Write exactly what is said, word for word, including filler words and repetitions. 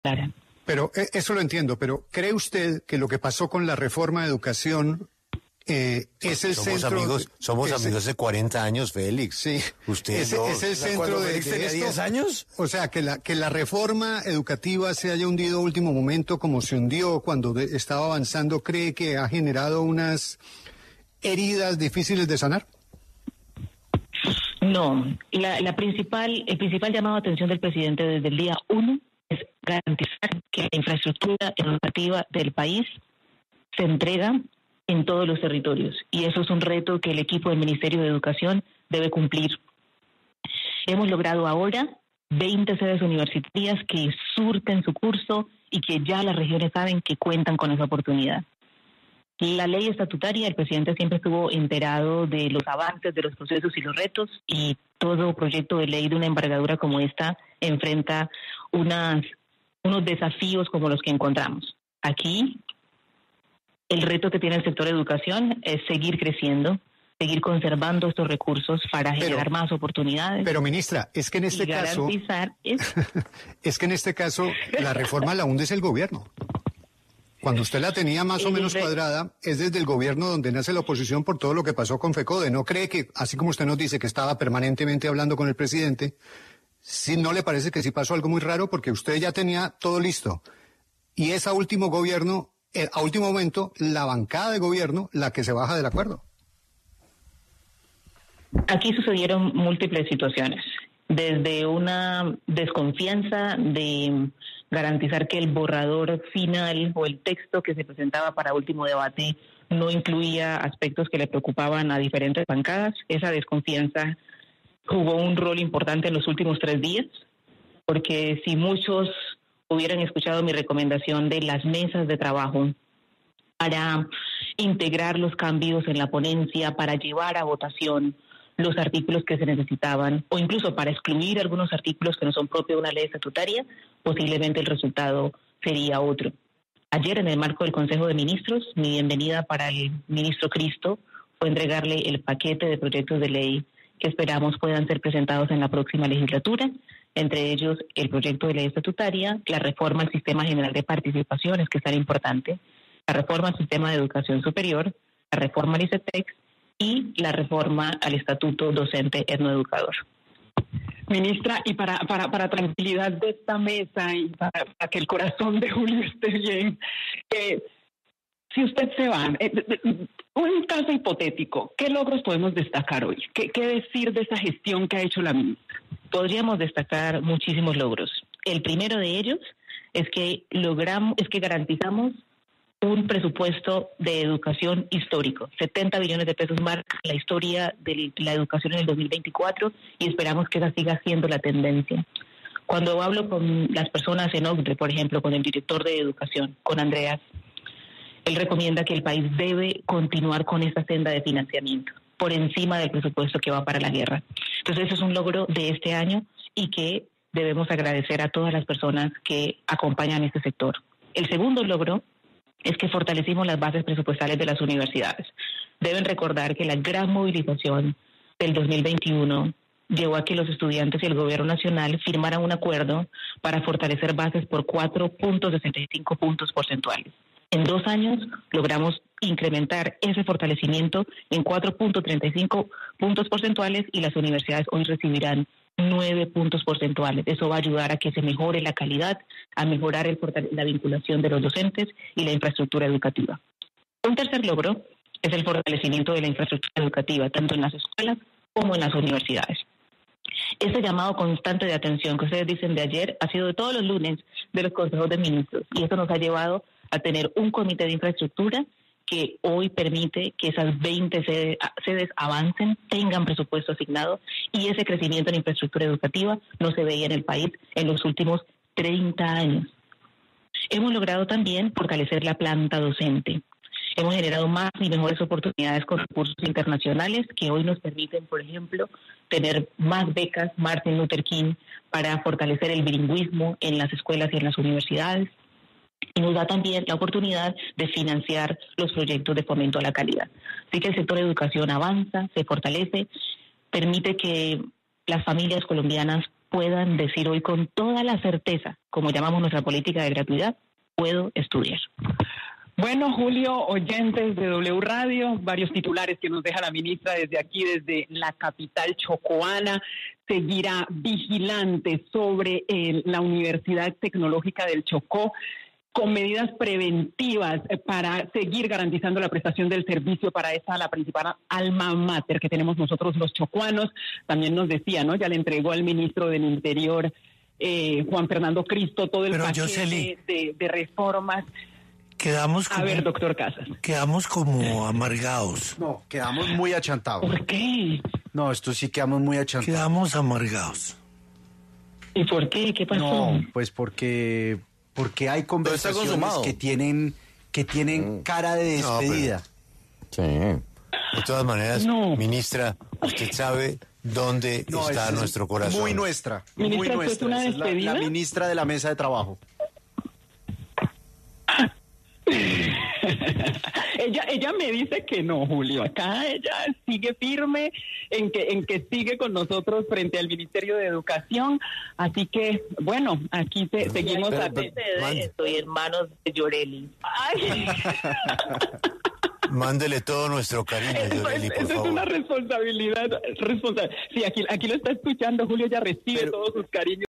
clara. Pero eh, eso lo entiendo, pero ¿cree usted que lo que pasó con la reforma de educación eh, es el somos centro? Amigos, somos ese, amigos de cuarenta años, Félix. Sí. ¿Usted ese, no? es el centro de, Félix de tenía esto? diez años? O sea, que la, que la reforma educativa se haya hundido a último momento como se hundió cuando de, estaba avanzando, ¿cree que ha generado unas heridas difíciles de sanar? No, la, la principal, el principal llamado de atención del presidente desde el día uno es garantizar que la infraestructura educativa del país se entrega en todos los territorios. Y eso es un reto que el equipo del Ministerio de Educación debe cumplir. Hemos logrado ahora veinte sedes universitarias que surten su curso y que ya las regiones saben que cuentan con esa oportunidad. La ley estatutaria, el presidente siempre estuvo enterado de los avances, de los procesos y los retos, y todo proyecto de ley de una envergadura como esta enfrenta unas, unos desafíos como los que encontramos. Aquí, el reto que tiene el sector de educación es seguir creciendo, seguir conservando estos recursos para generar pero, más oportunidades. Pero, ministra, es que en este caso... Es... es que en este caso la reforma la hunde es el gobierno. Cuando usted la tenía más o menos cuadrada, es desde el gobierno donde nace la oposición por todo lo que pasó con FECODE. ¿No cree que, así como usted nos dice que estaba permanentemente hablando con el presidente, si no le parece que sí pasó algo muy raro? Porque usted ya tenía todo listo. Y es a último gobierno, a último momento, la bancada de gobierno la que se baja del acuerdo. Aquí sucedieron múltiples situaciones. Desde una desconfianza de garantizar que el borrador final o el texto que se presentaba para último debate no incluía aspectos que le preocupaban a diferentes bancadas. Esa desconfianza jugó un rol importante en los últimos tres días, porque si muchos hubieran escuchado mi recomendación de las mesas de trabajo para integrar los cambios en la ponencia, para llevar a votación los artículos que se necesitaban, o incluso para excluir algunos artículos que no son propios de una ley estatutaria, posiblemente el resultado sería otro. Ayer, en el marco del Consejo de Ministros, mi bienvenida para el ministro Cristo fue entregarle el paquete de proyectos de ley que esperamos puedan ser presentados en la próxima legislatura, entre ellos el proyecto de ley estatutaria, la reforma al Sistema General de Participaciones, que es tan importante, la reforma al Sistema de Educación Superior, la reforma al ICETEX, y la reforma al Estatuto Docente Etnoeducador. Ministra, y para, para, para tranquilidad de esta mesa y para, para que el corazón de Julio esté bien, eh, si usted se va, eh, un caso hipotético, ¿qué logros podemos destacar hoy? ¿Qué, qué decir de esa gestión que ha hecho la ministra? Podríamos destacar muchísimos logros. El primero de ellos es que logramos, es que garantizamos un presupuesto de educación histórico, setenta billones de pesos marca la historia de la educación en el dos mil veinticuatro y esperamos que esa siga siendo la tendencia. Cuando hablo con las personas en OCDE, por ejemplo, con el director de educación, con Andreas, él recomienda que el país debe continuar con esta senda de financiamiento por encima del presupuesto que va para la guerra. Entonces, eso es un logro de este año y que debemos agradecer a todas las personas que acompañan este sector. El segundo logro es que fortalecimos las bases presupuestales de las universidades. Deben recordar que la gran movilización del dos mil veintiuno llevó a que los estudiantes y el gobierno nacional firmaran un acuerdo para fortalecer bases por cuatro punto sesenta y cinco puntos porcentuales. En dos años logramos incrementar ese fortalecimiento en cuatro punto treinta y cinco puntos porcentuales y las universidades hoy recibirán nueve puntos porcentuales. Eso va a ayudar a que se mejore la calidad, a mejorar el, la vinculación de los docentes y la infraestructura educativa. Un tercer logro es el fortalecimiento de la infraestructura educativa, tanto en las escuelas como en las universidades. Ese llamado constante de atención que ustedes dicen de ayer ha sido de todos los lunes de los consejos de ministros y eso nos ha llevado a tener un comité de infraestructura que hoy permite que esas veinte sedes, sedes avancen, tengan presupuesto asignado y ese crecimiento en infraestructura educativa no se veía en el país en los últimos treinta años. Hemos logrado también fortalecer la planta docente. Hemos generado más y mejores oportunidades con recursos internacionales que hoy nos permiten, por ejemplo, tener más becas Martin Luther King para fortalecer el bilingüismo en las escuelas y en las universidades. Y nos da también la oportunidad de financiar los proyectos de fomento a la calidad. Así que el sector de educación avanza, se fortalece, permite que las familias colombianas puedan decir hoy con toda la certeza, como llamamos nuestra política de gratuidad, puedo estudiar. Bueno, Julio, oyentes de W Radio, varios titulares que nos deja la ministra desde aquí, desde la capital chocoana. Seguirá vigilante sobre eh, la Universidad Tecnológica del Chocó, con medidas preventivas para seguir garantizando la prestación del servicio para esa, la principal alma mater que tenemos nosotros los chocuanos. También nos decía, ¿no? Ya le entregó al ministro del Interior, eh, Juan Fernando Cristo, todo el Pero, paquete Yoseli, de, de reformas. Quedamos como, A ver, doctor Casas. Quedamos como amargados. No, quedamos muy achantados. ¿Por qué? No, esto sí quedamos muy achantados. Quedamos amargados. ¿Y por qué? ¿Qué pasó? No, pues porque porque hay conversaciones que tienen que tienen mm. cara de despedida. No, pero, sí. De todas maneras, no. Ministra, usted sabe dónde no, está es, nuestro corazón. Muy nuestra. Ministra, muy nuestra. ¿es una es la, la ministra de la mesa de trabajo. ella ella me dice que no, Julio. Acá ella sigue firme en que en que sigue con nosotros frente al Ministerio de Educación. Así que, bueno, aquí te, pero, seguimos pero, a pero, estoy en manos de Yoreli. Ay. Mándele todo nuestro cariño, Yoreli, por Esa favor. es una responsabilidad. Responsa- sí, aquí, aquí lo está escuchando, Julio ya recibe pero, todos sus cariños.